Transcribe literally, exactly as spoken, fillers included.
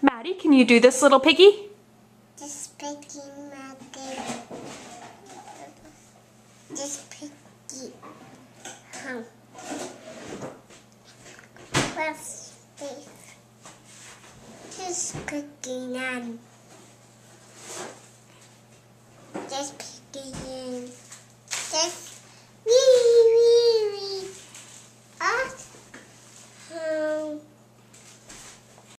Maddie, can you do this, little piggy? Just picking Maddie. Just piggy. Huh. What's this? Just cooking on.